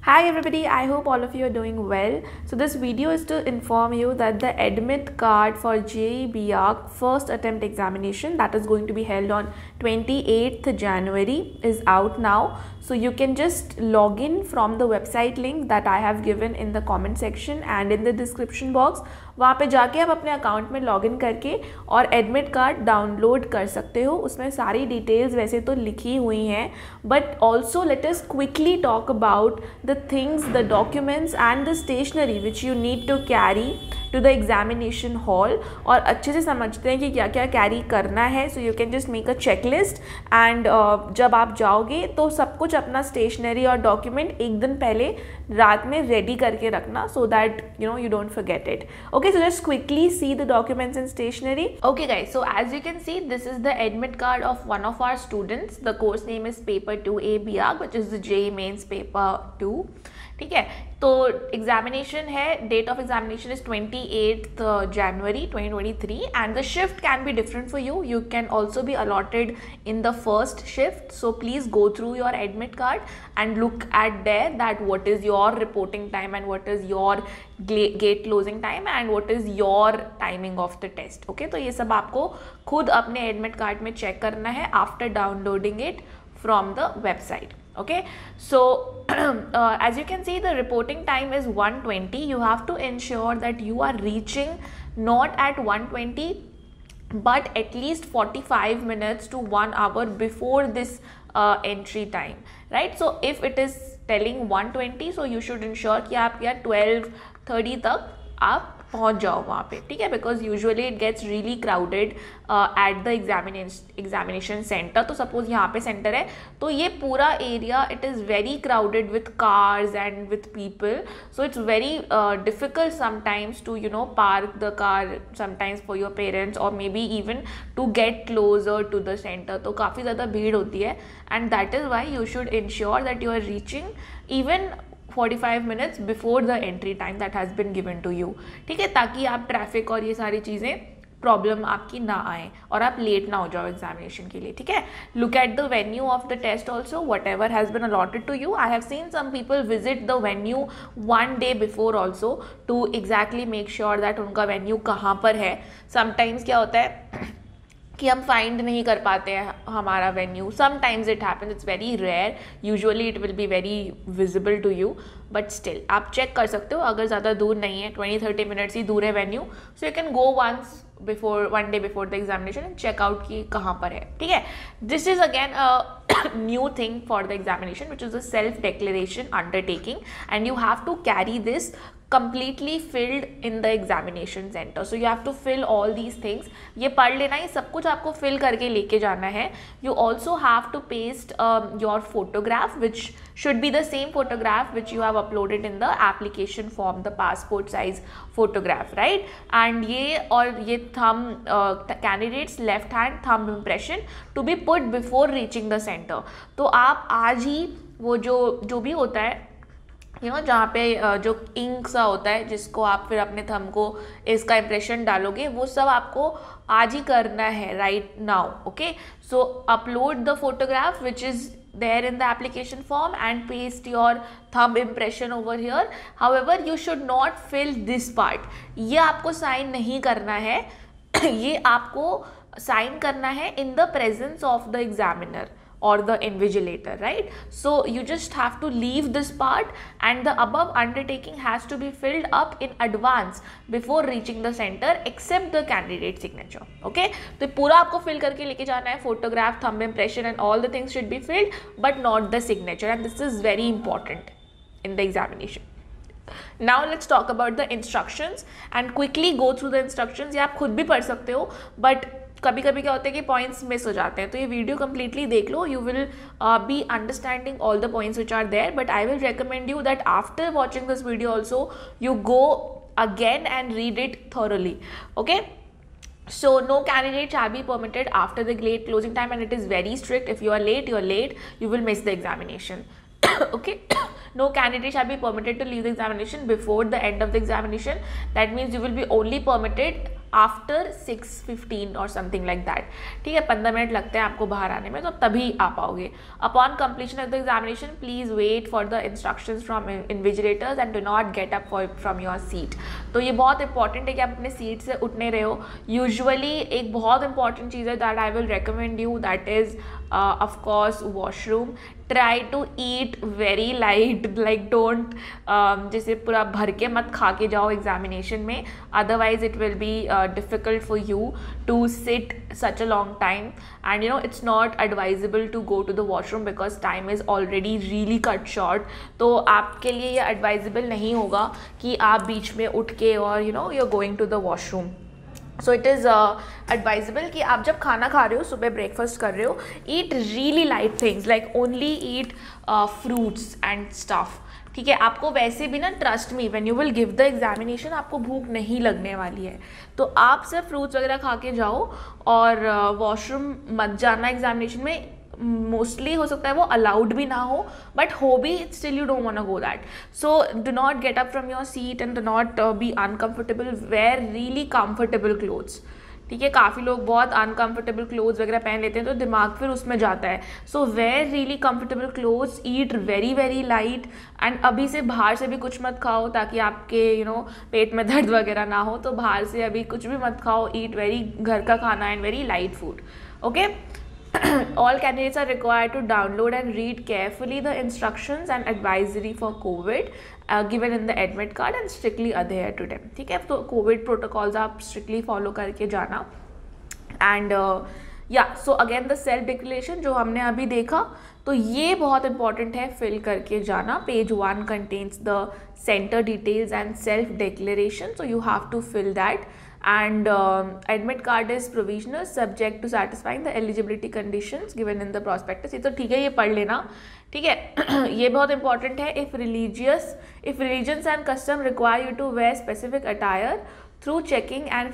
Hi everybody, I hope all of you are doing well. So this video is to inform you that the admit card for JEE BARC first attempt examination that is going to be held on 28th January is out now. So you can just log in from the website link that I have given in the comment section and in the description box. वहाँ पे जाके आप अपने account में login करके और admit card download कर सकते हो. उसमें सारी डिटेल्स वैसे तो लिखी हुई हैं, but also let us quickly talk about the things, the documents and the stationery which you need to carry to the examination hall. और अच्छे से समझते हैं कि क्या क्या कैरी करना है. So you can just make a checklist and जब आप जाओगे तो सब कुछ अपना स्टेशनरी और डॉक्यूमेंट एक दिन पहले रात में रेडी करके रखना, so that you don't forget it. Okay, so just quickly see the documents and stationery. Okay guys, so as you can see, this is the admit card of one of our students. The course name is paper 2A BARC, which is the JEE mains paper 2. ठीक है, तो examination है, date of examination is 28th January 2023 and the shift can be different for you. You can also be allotted in the first shift. So please go through your admit card and look at there that what is your reporting time and what is your gate closing time and what is your timing of the test. Okay, तो ये सब आपको खुद अपने admit card में check करना है after downloading it from the website. Okay, so as you can see, the reporting time is 1:20. You have to ensure that you are reaching not at 1:20 but at least 45 minutes to 1 hour before this entry time, right? So if it is telling 1:20, so you should ensure कि आप यार 12:30 तक आप पहुंच जाओ वहाँ पे, ठीक है, because usually it gets really crowded at the examination centre. तो सपोज यहाँ पे सेंटर है तो ये पूरा area it is very crowded with cars and with people. So it's very difficult sometimes to park the car sometimes for your parents or maybe even to get closer to the centre. तो काफ़ी ज़्यादा भीड़ होती है and that is why you should ensure that you are reaching even 45 minutes before the entry time that has been given to you. ठीक है, ताकि आप ट्रैफिक और ये सारी चीज़ें प्रॉब्लम आपकी ना आए और आप लेट ना हो जाओ एग्जामिनेशन के लिए. ठीक है, look at the venue of the test also, whatever has been allotted to you. I have seen some people visit the venue 1 day before also to exactly make sure that उनका venue कहाँ पर है. Sometimes क्या होता है कि हम find नहीं कर पाते हैं हमारा venue. Sometimes it happens, it's very rare. Usually it will be very visible to you, but still आप चेक कर सकते हो. अगर ज़्यादा दूर नहीं है, 20-30 मिनट्स ही दूर है venue, so you can go once before 1 day before the examination and check out कि कहाँ पर है. ठीक है, this is again a new thing for the examination which is a self declaration undertaking and you have to carry this completely filled in the examination center. So you have to fill all these things. ये पढ़ लेना, ये सब कुछ आपको fill करके लेके जाना है. You also have to paste your photograph which should be the same photograph which you have uploaded in the application form, the passport size photograph, right? And ये thumb candidates left hand thumb impression to be put before reaching the center. तो आप आज ही वो जो भी होता है जहाँ पे जो इंक सा होता है जिसको आप फिर अपने थंब को इसका इम्प्रेशन डालोगे, वो सब आपको आज ही करना है, right now. Okay, so upload the photograph which is there in the application form and paste your thumb impression over here. However, you should not fill this part. ये आपको साइन नहीं करना है. ये आपको साइन करना है in the presence of the examiner or the invigilator, right? So you just have to leave this part and the above undertaking has to be filled up in advance before reaching the center except the candidate signature. Okay, तो पूरा आपको fill करके लेके जाना है. photograph, thumb impression and all the things should be filled but not the signature, and this is very important in the examination. Now let's talk about the instructions and quickly go through the instructions. ये आप खुद भी पढ़ सकते हो, but कभी कभी क्या होता है कि पॉइंट्स मिस हो जाते हैं. तो ये वीडियो कम्प्लीटली देख लो, you will be understanding all the points which are there. But I will recommend you that after watching this video also you go again and read it thoroughly. Okay, so no candidate shall be permitted after the gate closing time, and it is very strict. If you are late, you are late, you will miss the examination. Okay, no candidate shall be permitted to leave the examination before the end of the examination. That means you will be only permitted after 6:15 और something like that, ठीक है, 15 minute लगते हैं आपको बाहर आने में, तो तभी आ पाओगे। Upon completion of the examination please wait for the instructions from invigilators and do not get up from your seat. तो ये बहुत इंपॉर्टेंट है कि आप अपने सीट से उठने रहे हो। यूजुअली एक बहुत इंपॉर्टेंट चीज़ है that I will recommend you, that is of course washroom. Try to eat very light, like don't जैसे पूरा भर के मत खा के जाओ एग्जामिनेशन में, otherwise it will be difficult for you to sit such a long time, and you know it's not advisable to go to the washroom because time is already really cut short. तो आपके लिए ये advisable नहीं होगा कि आप बीच में उठ के और you know you're going to the washroom. So it is advisable कि आप जब खाना खा रहे हो, सुबह ब्रेकफास्ट कर रहे हो, eat really light things, like only eat fruits and stuff, ठीक है। आपको वैसे भी ना, trust me, when you will give the examination आपको भूख नहीं लगने वाली है, तो आप सिर्फ फ्रूट्स वगैरह खा के जाओ और वॉशरूम मत जाना एग्जामिनेशन में। मोस्टली हो सकता है वो अलाउड भी ना हो, बट हो भी, still you don't want to go that. So do not get up from your seat and do not be uncomfortable, wear really comfortable clothes, ठीक है। काफ़ी लोग बहुत अनकम्फर्टेबल क्लोथ्स वगैरह पहन लेते हैं तो दिमाग फिर उसमें जाता है। So wear really comfortable clothes, eat very very light, and अभी से बाहर से भी कुछ मत खाओ ताकि आपके यू नो पेट में दर्द वगैरह ना हो, तो बाहर से अभी कुछ भी मत खाओ, ईट वेरी घर का खाना and very light food, okay. All candidates are required to download and read carefully the instructions and advisory for COVID given in the admit card and strictly adhere to them, ठीक है। तो COVID protocols आप strictly follow करके जाना। and yeah, so again the self declaration जो हमने अभी देखा, तो ये बहुत इंपॉर्टेंट है, फिल करके जाना। Page 1 contains the center details and self declaration, so you have to fill that. And admit card is provisional subject to satisfying the eligibility conditions given in the prospectus. ये तो ठीक है, ये पढ़ लेना, ठीक है। ये बहुत इंपॉर्टेंट है। if religions and custom require you to wear specific attire, thorough checking and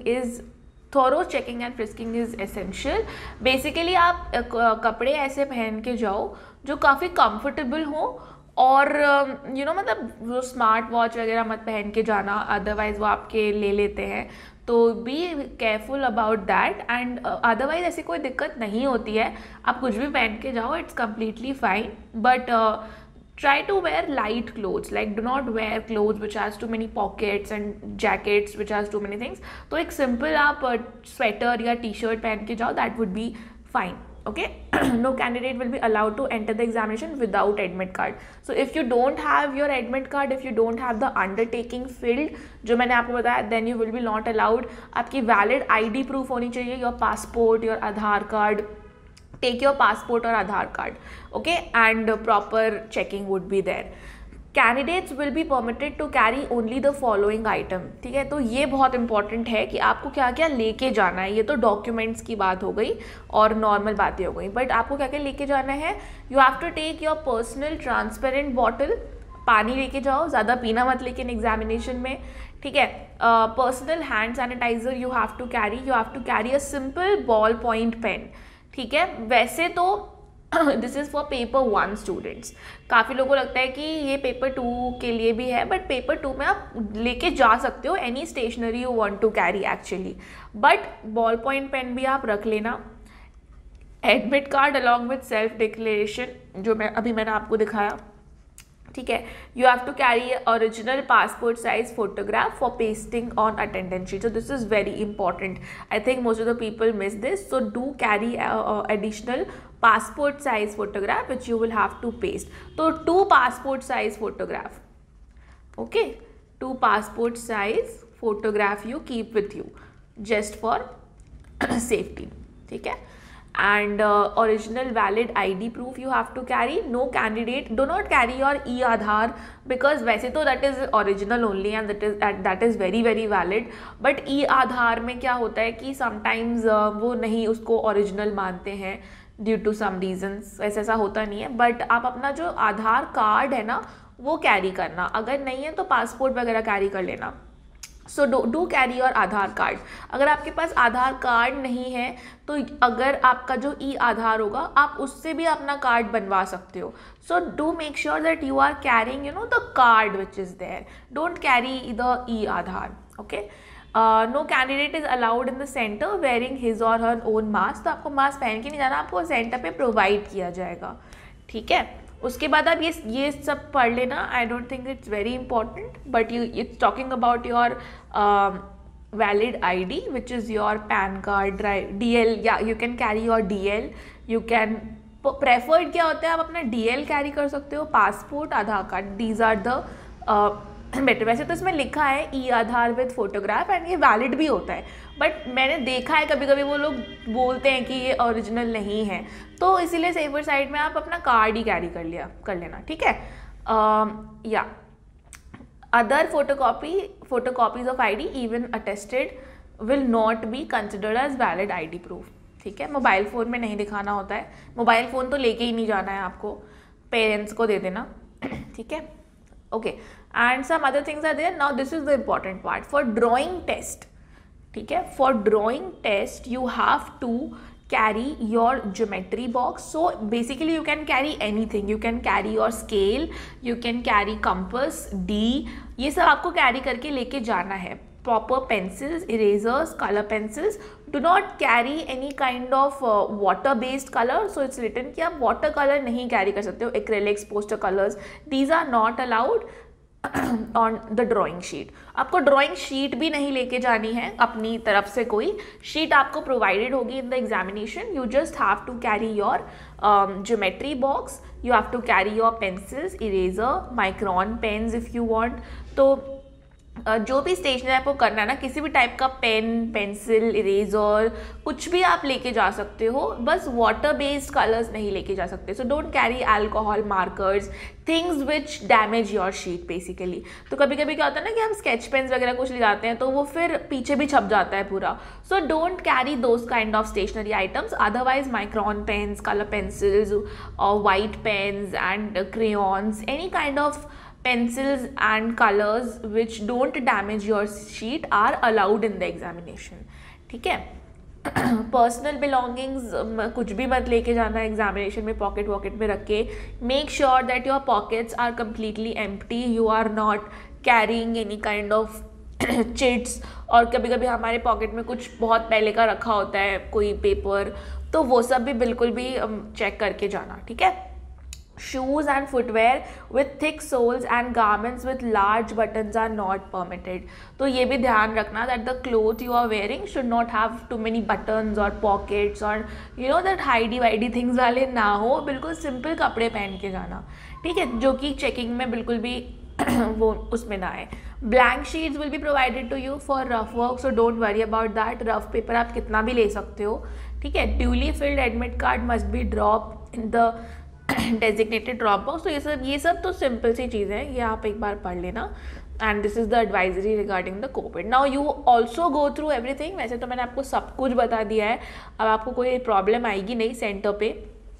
frisking is essential. Basically आप कपड़े ऐसे पहन के जाओ जो काफ़ी कंफर्टेबल हो, और यू नो मतलब वो स्मार्ट वॉच वगैरह मत पहन के जाना, अदरवाइज़ वो आपके ले लेते हैं, तो be careful about that. And otherwise ऐसी कोई दिक्कत नहीं होती है, आप कुछ भी पहन के जाओ, it's completely fine, but try to wear light clothes, like do not wear clothes which has too many pockets and jackets which has too many things. तो एक simple आप स्वेटर या टी शर्ट पहन के जाओ, that would be fine. Okay. No candidate will be allowed to enter the examination without admit card. So if you don't have your admit card, if you don't have the undertaking filled जो मैंने आपको बताया, then you will be not allowed. आपकी valid ID proof होनी चाहिए, your passport, your Aadhaar card. Take your passport or Aadhaar card, okay, and proper checking would be there. Candidates will be permitted to carry only the following item, ठीक है। तो ये बहुत important है कि आपको क्या क्या लेके जाना है। ये तो डॉक्यूमेंट्स की बात हो गई और नॉर्मल बातें हो गई, बट आपको क्या क्या लेके जाना है। You have to take your personal transparent bottle, पानी लेके जाओ, ज़्यादा पीना मत लेकिन एग्जामिनेशन में, ठीक है। Personal hand sanitizer you have to carry a simple ball point pen, ठीक है। वैसे तो this is for paper 1 students. काफ़ी लोगों को लगता है कि ये पेपर 2 के लिए भी है, बट पेपर 2 में आप लेके जा सकते हो any stationery you want to carry actually, but ball point pen भी आप रख लेना। Admit card along with self declaration जो मैंने आपको दिखाया, ठीक है। You have to carry original passport size photograph for pasting on attendance sheet, so this is very important. I think most of the people miss this, so do carry additional passport size photograph which you will have to paste. So 2 passport size photograph, okay, 2 passport size photograph you keep with you just for safety, ठीक है। and original valid ID proof you have to carry. No candidate, do not carry your e-Aadhaar because वैसे तो that is original only and that is very very valid, but e-Aadhaar में क्या होता है कि sometimes वो नहीं उसको original मानते हैं ड्यू टू सम रीजन्स, ऐसा होता नहीं है। बट आप अपना जो आधार कार्ड है ना वो कैरी करना, अगर नहीं है तो पासपोर्ट वगैरह कैरी कर लेना। So do carry your Aadhaar card. अगर आपके पास आधार कार्ड नहीं है तो अगर आपका जो e-Aadhaar होगा आप उससे भी अपना कार्ड बनवा सकते हो। So do make sure that you are carrying the card which is there, don't carry the e-Aadhaar, okay. No candidate is allowed in the centre wearing his or her own mask. तो आपको mask पहन के नहीं जाना, आपको centre पे provide किया जाएगा, ठीक है। उसके बाद आप ये सब पढ़ लेना, I don't think it's very important, but it's talking about your valid ID, which is your PAN card, DL, yeah, you can carry your DL, you can preferred क्या होता है, आप अपना DL कैरी कर सकते हो, passport, Aadhaar card, these are the better. वैसे तो इसमें लिखा है e Aadhaar with photograph and ये वैलिड भी होता है, बट मैंने देखा है कभी कभी वो लोग बोलते हैं कि ये ओरिजिनल नहीं है, तो इसीलिए सेफर साइड में आप अपना कार्ड ही कैरी कर लेना, ठीक है। या other photocopies of ID even attested will not be considered as valid ID proof, ठीक है। मोबाइल फ़ोन में नहीं दिखाना होता है, मोबाइल फ़ोन तो लेके ही नहीं जाना है आपको, पेरेंट्स को दे देना, ठीक है। Okay, and some other things are there. Now this is the important part for drawing test, ठीक है। For drawing test you have to carry your geometry box. So basically you can carry anything, you can carry your scale, you can carry compass, D, ये सब आपको carry करके लेके जाना है। Proper pencils, erasers, color pencils. Do not carry any kind of water based color. So it's written कि आप water color नहीं carry कर सकते हो, acrylics, poster colors, these are not allowed on the drawing sheet. आपको drawing sheet भी नहीं लेके जानी है अपनी तरफ से, कोई शीट आपको प्रोवाइडेड होगी in the examination. You just have to carry your geometry box, you have to carry your pencils, eraser, micron pens if you want. तो जो भी स्टेशनरी आपको करना है ना, किसी भी टाइप का पेन, पेंसिल, इरेजर, कुछ भी आप लेके जा सकते हो, बस वाटर बेस्ड कलर्स नहीं लेके जा सकते। So don't carry alcohol, markers, things which damage your sheet basically. तो कभी कभी क्या होता है ना कि हम स्केच पेन्स वगैरह कुछ ले जाते हैं तो वो फिर पीछे भी छप जाता है पूरा। So don't carry those kind of stationery items, otherwise micron pens, colour pencils or white pens and crayons, any kind of pencils and colors which don't damage your sheet are allowed in the examination, ठीक है। Personal belongings कुछ भी मत लेके जाना examination में, pocket वॉकेट में रख के। Make sure that your pockets are completely empty, you are not carrying any kind of chits, और कभी कभी हमारे पॉकेट में कुछ बहुत पहले का रखा होता है कोई पेपर, तो वो सब भी बिल्कुल भी चेक करके जाना, ठीक है। Shoes and footwear with thick soles and garments with large buttons are not permitted. तो ये भी ध्यान रखना that the cloth you are wearing should not have too many buttons or pockets or you know that hidey वाइडी things वाले ना हो, बिल्कुल simple कपड़े पहन के जाना, ठीक है, जो कि चेकिंग में बिल्कुल भी वो उसमें ना आए। Blank sheets will be provided to you for rough work, so don't worry about that. Rough paper आप कितना भी ले सकते हो, ठीक है। Duly filled admit card must be dropped in the designated drop box. तो ये सब तो सिंपल सी चीज़ें हैं, ये आप एक बार पढ़ लेना। And this is the advisory regarding the COVID. Now you also go through everything. वैसे तो मैंने आपको सब कुछ बता दिया है, अब आपको कोई प्रॉब्लम आएगी नहीं सेंटर पे।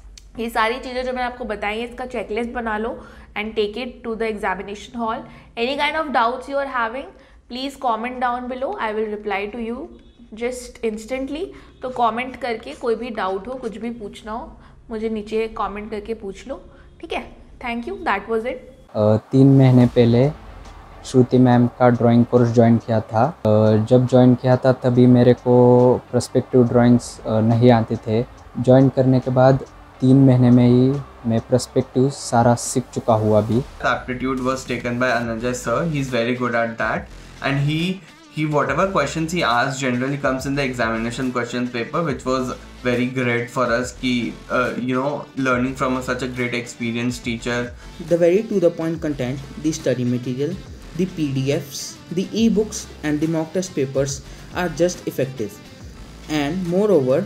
ये सारी चीज़ें जो मैंने आपको बताई हैं, इसका चेकलिस्ट बना लो and take it to the examination hall. Any kind of doubts you are having, please comment down below, I will reply to you just instantly. तो कॉमेंट करके कोई भी डाउट हो, कुछ भी पूछना हो, मुझे नीचे कमेंट करके पूछ लो, ठीक है। Thank you, that was it. 3 महीने पहले श्रुति मैम का ड्राइंग कोर्स ज्वाइन किया था। जब ज्वाइन किया था तभी मेरे को पर्सपेक्टिव ड्राइंग्स नहीं आते थे। ज्वाइन करने के बाद 3 महीने में ही मैं पर्सपेक्टिव सारा सीख चुका हुआ भी। Aptitude was taken by Anujay sir. He's very good at that, and he whatever questions he asked generally comes in the examination question paper, which was very great for us ki learning from such a great experienced teacher. The very to the point content, the study material, the PDFs, the e-books and the mock test papers are just effective, and moreover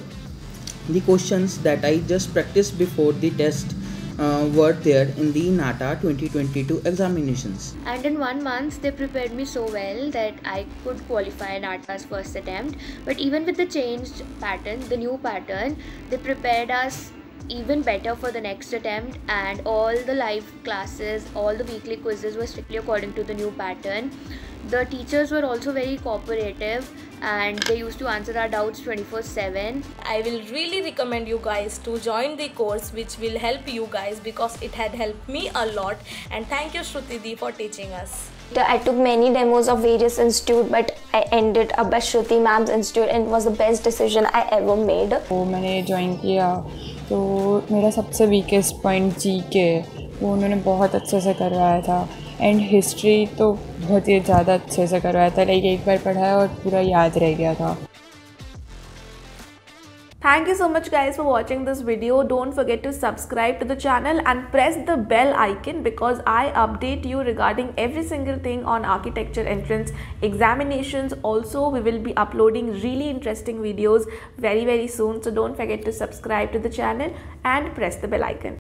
the questions that I just practiced before the test were there in the NATA 2022 examinations. And in 1 month they prepared me so well that I could qualify NATA's first attempt. But even with the changed pattern, the new pattern, they prepared us even better for the next attempt, and all the live classes, all the weekly quizzes were strictly according to the new pattern. The teachers were also very cooperative and they used to answer our doubts 24/7. I will really recommend you guys to join the course, which will help you guys because it had helped me a lot. And thank you Shruti Di for teaching us. I took many demos of various institute, but I ended up at Shruti Ma'am's institute, and it was the best decision I ever made. तो मैंने join किया तो मेरा सबसे weakest point GK वो उन्होंने बहुत अच्छे से करवाया था, एंड हिस्ट्री तो बहुत ही ज़्यादा अच्छे से करवाया था, लाइक एक बार पढ़ाया और पूरा याद रह गया था. Thank you so much guys for watching this video. Don't forget to subscribe to the channel and press the bell icon because I update you regarding every single thing on architecture entrance examinations. Also, we will be uploading really interesting videos very soon. So don't forget to subscribe to the channel and press the bell icon.